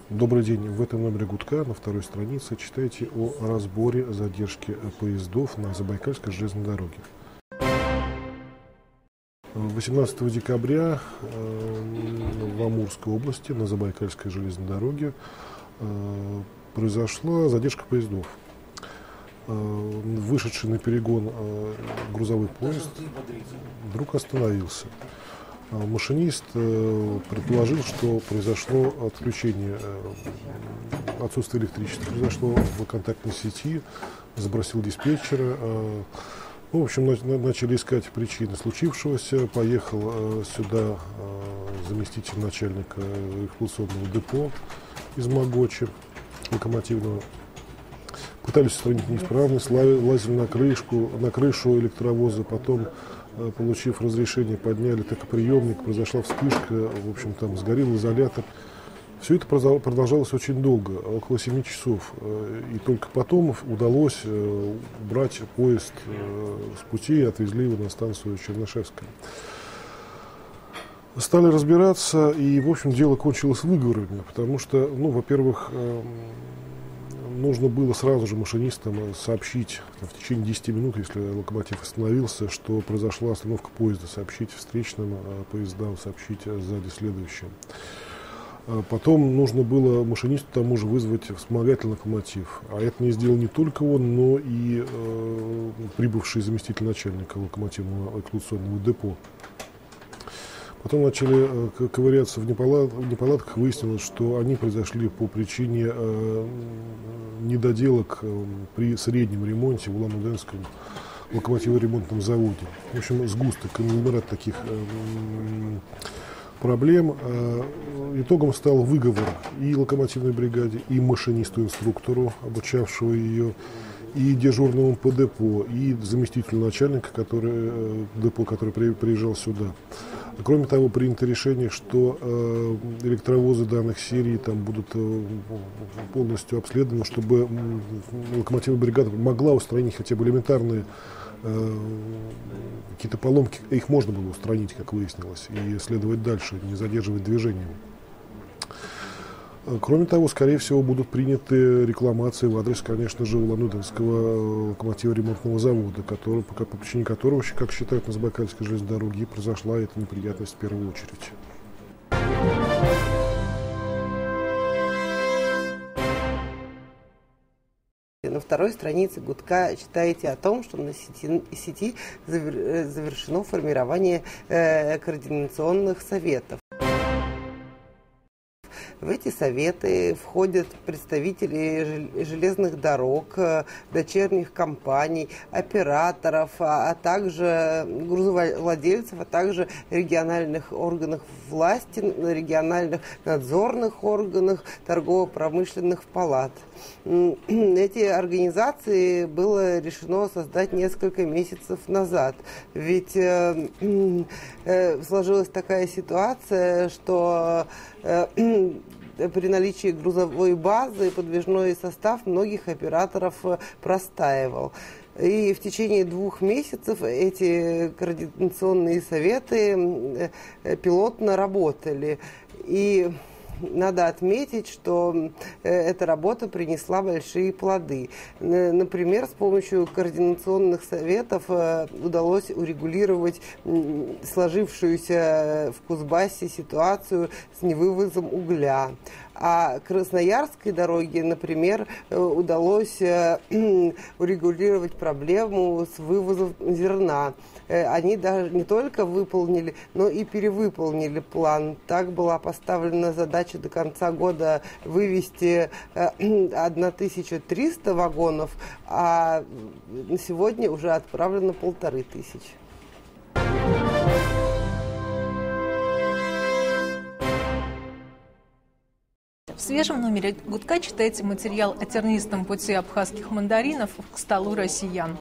Добрый день. В этом номере «Гудка» на второй странице читайте о разборе задержки поездов на Забайкальской железной дороге. 18 декабря в Амурской области на Забайкальской железной дороге произошла задержка поездов. Вышедший на перегон грузовой поезд вдруг остановился. Машинист предположил, что произошло отключение, отсутствие электричества, произошло в контактной сети, запросил диспетчера. В общем, начали искать причины случившегося. Поехал сюда заместитель начальника эксплуатационного депо из Могочи, локомотивного. Пытались устранить неисправность, лазили на крышу электровоза, потом, получив разрешение, подняли токоприемник, произошла вспышка, в общем, там сгорел изолятор. Все это продолжалось очень долго, около 7 часов. И только потом удалось убрать поезд с пути и отвезли его на станцию Чернышевская. Стали разбираться, и, в общем, дело кончилось выговорами, потому что, во-первых, нужно было сразу же машинистам сообщить в течение 10 минут, если локомотив остановился, что произошла остановка поезда, сообщить встречным поездам, сообщить сзади следующим. Потом нужно было машинисту тому же вызвать вспомогательный локомотив. А это не сделал не только он, но и прибывший заместитель начальника локомотивного эксплуатационного депо. Потом начали ковыряться в неполадках, выяснилось, что они произошли по причине недоделок при среднем ремонте в Улан-Удэнском локомотиво-ремонтном заводе. В общем, сгусток, конгломерат таких проблем. Итогом стал выговор и локомотивной бригаде, и машинисту-инструктору, обучавшего ее, и дежурному по депо, и заместителю начальника депо, который приезжал сюда. Кроме того, принято решение, что электровозы данных серий там будут полностью обследованы, чтобы локомотивная бригада могла устранить хотя бы элементарные какие-то поломки. Их можно было устранить, как выяснилось, и следовать дальше, не задерживать движение. Кроме того, скорее всего, будут приняты рекламации в адрес, конечно же, Улан-Удэнского локомотиво-ремонтного завода, по причине которого, как считают на Забайкальской железной дороге, произошла эта неприятность в первую очередь. На второй странице «Гудка» читаете о том, что на сети завершено формирование координационных советов. В эти советы входят представители железных дорог, дочерних компаний, операторов, а также грузовладельцев, а также региональных органов власти, региональных надзорных органов, торгово-промышленных палат. Эти организации было решено создать несколько месяцев назад. Ведь сложилась такая ситуация, что при наличии грузовой базы подвижной состав многих операторов простаивал. И в течение 2 месяцев эти координационные советы пилотно работали. И надо отметить, что эта работа принесла большие плоды. Например, с помощью координационных советов удалось урегулировать сложившуюся в Кузбассе ситуацию с невывозом угля. А Красноярской дороге, например, удалось урегулировать проблему с вывозом зерна. Они даже не только выполнили, но и перевыполнили план. Так была поставлена задача до конца года вывести 1300 вагонов, а на сегодня уже отправлено 1500. В свежем номере «Гудка» читайте материал о тернистом пути абхазских мандаринов к столу россиян.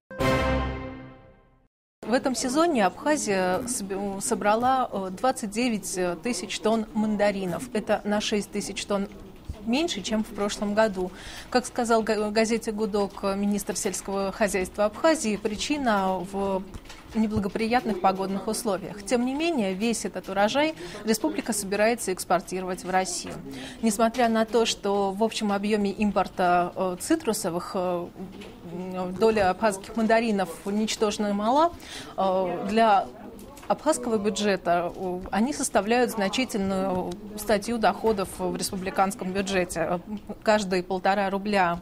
В этом сезоне Абхазия собрала 29 тысяч тонн мандаринов. Это на 6 тысяч тонн меньше, чем в прошлом году. Как сказал газете «Гудок» министр сельского хозяйства Абхазии, причина в неблагоприятных погодных условиях. Тем не менее, весь этот урожай республика собирается экспортировать в Россию. Несмотря на то, что в общем объеме импорта цитрусовых доля абхазских мандаринов ничтожно мала, для абхазского бюджета они составляют значительную статью доходов в республиканском бюджете. Каждые 1,5 рубля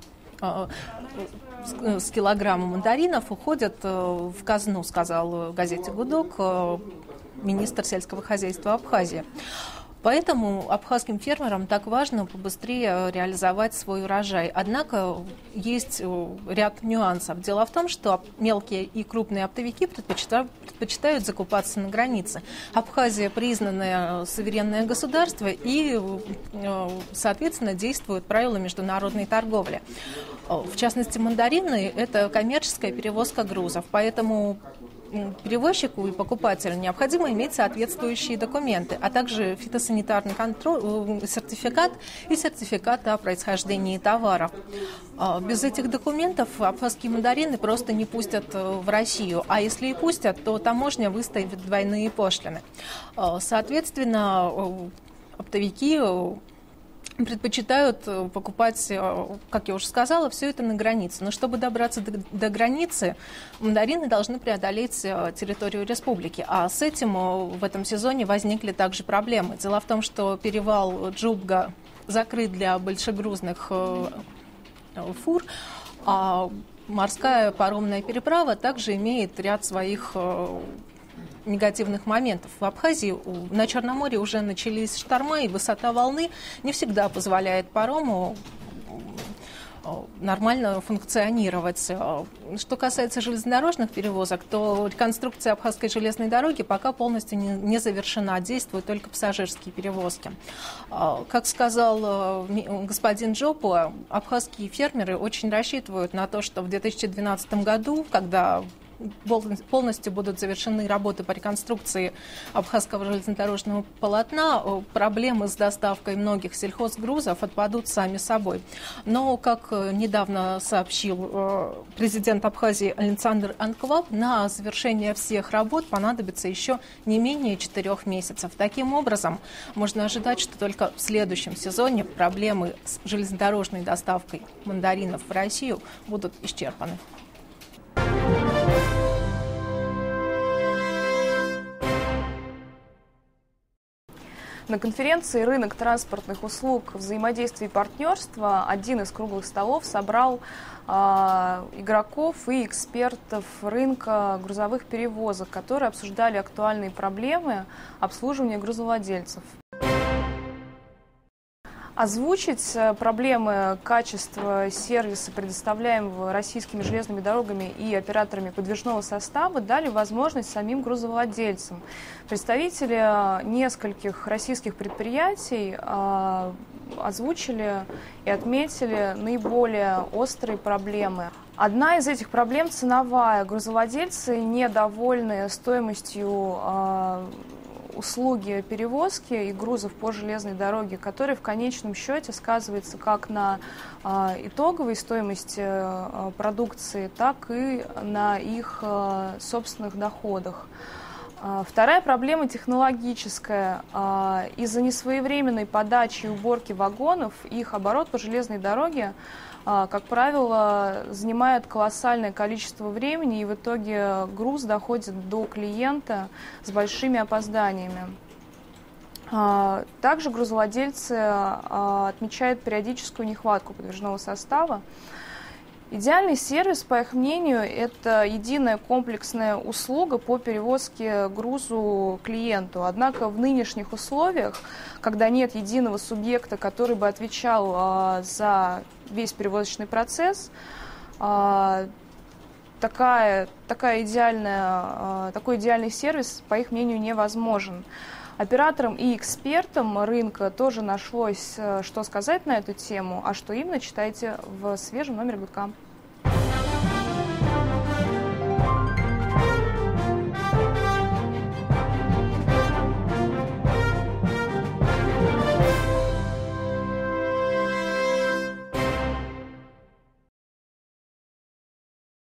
с килограмма мандаринов уходят в казну, сказал в газете «Гудок» министр сельского хозяйства Абхазии. Поэтому абхазским фермерам так важно побыстрее реализовать свой урожай. Однако есть ряд нюансов. Дело в том, что мелкие и крупные оптовики предпочитают закупаться на границе. Абхазия признанное суверенное государство и, соответственно, действуют правила международной торговли. В частности, мандарины – это коммерческая перевозка грузов, поэтому перевозчику и покупателю необходимо иметь соответствующие документы, а также фитосанитарный сертификат и сертификат о происхождении товаров. Без этих документов абхазские мандарины просто не пустят в Россию, а если и пустят, то таможня выставит двойные пошлины. Соответственно, оптовики предпочитают покупать, как я уже сказала, все это на границе. Но чтобы добраться до границы, мандарины должны преодолеть территорию республики. А с этим в этом сезоне возникли также проблемы. Дело в том, что перевал Джубга закрыт для большегрузных фур, а морская паромная переправа также имеет ряд своих негативных моментов. В Абхазии на Черноморье уже начались шторма, и высота волны не всегда позволяет парому нормально функционировать. Что касается железнодорожных перевозок, то реконструкция Абхазской железной дороги пока полностью не завершена, действуют только пассажирские перевозки. Как сказал господин Джопо, абхазские фермеры очень рассчитывают на то, что в 2012 году, когда полностью будут завершены работы по реконструкции абхазского железнодорожного полотна, проблемы с доставкой многих сельхозгрузов отпадут сами собой. Но, как недавно сообщил президент Абхазии Александр Анкваб, на завершение всех работ понадобится еще не менее 4 месяцев. Таким образом, можно ожидать, что только в следующем сезоне проблемы с железнодорожной доставкой мандаринов в Россию будут исчерпаны. На конференции «Рынок транспортных услуг. Взаимодействие и партнерство» один из круглых столов собрал игроков и экспертов рынка грузовых перевозок, которые обсуждали актуальные проблемы обслуживания грузовладельцев. Озвучить проблемы качества сервиса, предоставляемого российскими железными дорогами и операторами подвижного состава, дали возможность самим грузовладельцам. Представители нескольких российских предприятий озвучили и отметили наиболее острые проблемы. Одна из этих проблем ценовая. Грузовладельцы недовольны стоимостью услуги перевозки и грузов по железной дороге, которые в конечном счете сказываются как на итоговой стоимости продукции, так и на их собственных доходах. Вторая проблема технологическая. Из-за несвоевременной подачи и уборки вагонов их оборот по железной дороге, как правило, занимает колоссальное количество времени, и в итоге груз доходит до клиента с большими опозданиями. Также грузовладельцы отмечают периодическую нехватку подвижного состава. Идеальный сервис, по их мнению, это единая комплексная услуга по перевозке грузу клиенту. Однако в нынешних условиях, когда нет единого субъекта, который бы отвечал за весь перевозочный процесс, такой идеальный сервис, по их мнению, невозможен. Операторам и экспертам рынка тоже нашлось, что сказать на эту тему, а что именно, читайте в свежем номере «Гудка».